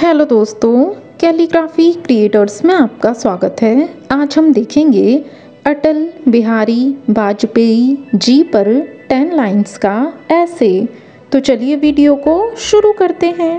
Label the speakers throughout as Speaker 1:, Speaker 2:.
Speaker 1: Hello दोस्तों, calligraphy creators में आपका स्वागत है। आज हम देखेंगे अटल बिहारी वाजपेयी जी पर 10 लाइंस का ऐसे। तो चलिए वीडियो को शुरू करते हैं।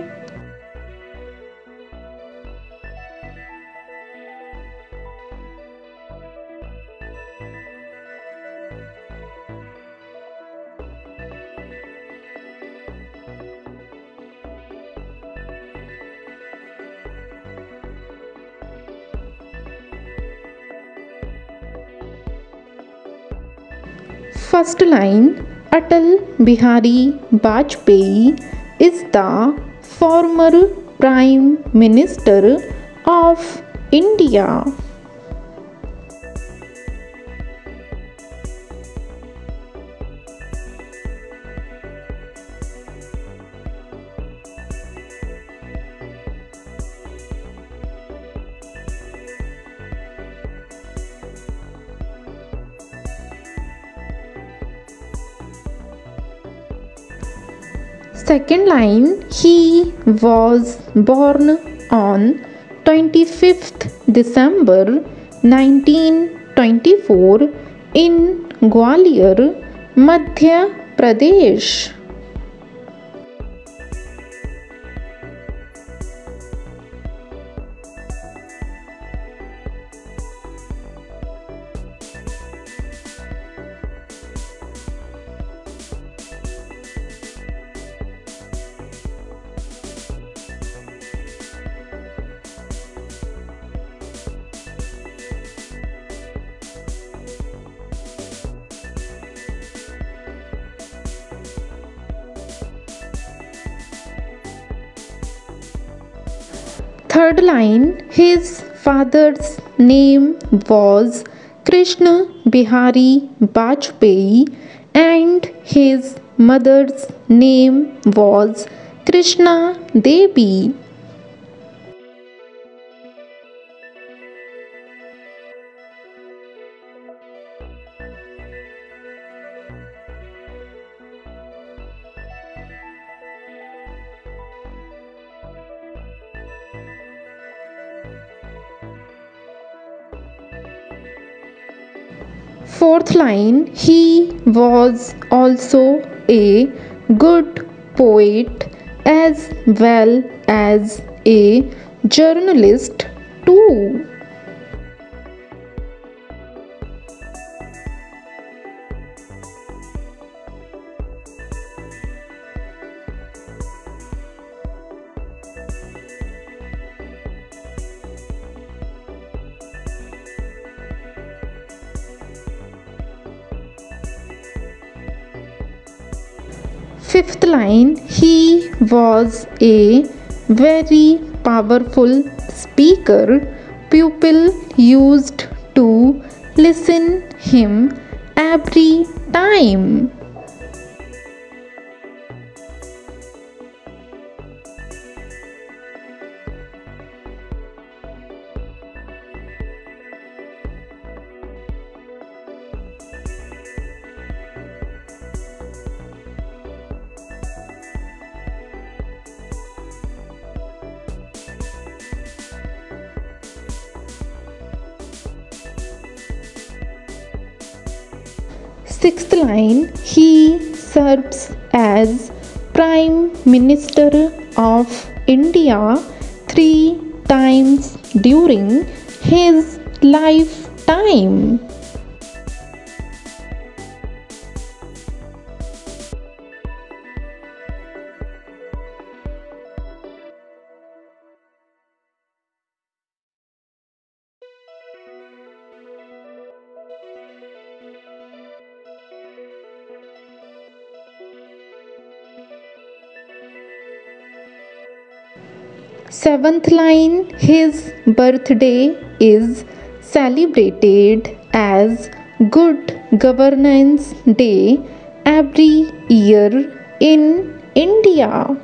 Speaker 1: First line, Atal Bihari Vajpayee is the former Prime Minister of India. Second line, he was born on 25th December 1924 in Gwalior, Madhya Pradesh. Third line, his father's name was Krishna Bihari Vajpayee and his mother's name was Krishna Devi. Fourth line, he was also a good poet as well as a journalist too. Fifth line, he was a very powerful speaker. People used to listen him every time. Sixth line, he serves as Prime Minister of India 3 times during his lifetime. Seventh line, his birthday is celebrated as Good Governance Day every year in India.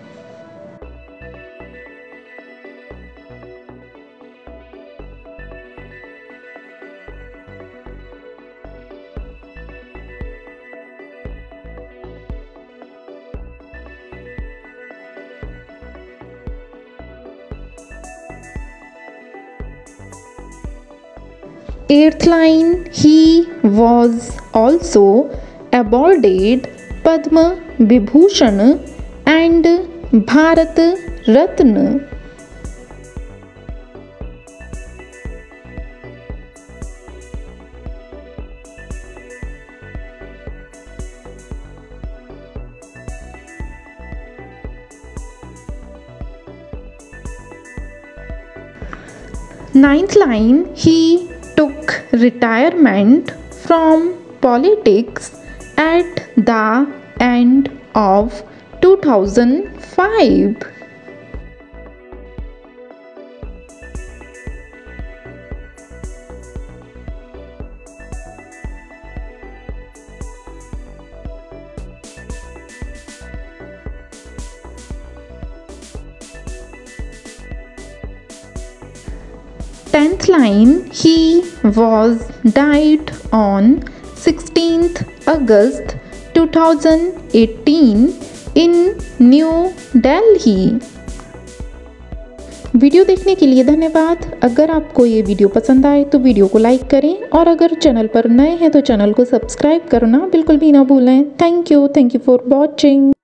Speaker 1: 8th line, he was also awarded Padma Vibhushan and Bharat Ratna. 9th line, he took retirement from politics at the end of 2005. Tenth line, he was died on 16th August 2018 in New Delhi. Video देखने के लिए धन्यवाद। अगर आपको ये video पसंद आए तो वीडियो को लाइक करें और अगर चैनल पर नए हैं तो चैनल को सब्सक्राइब करना बिल्कुल भी ना भूलें। Thank you for watching.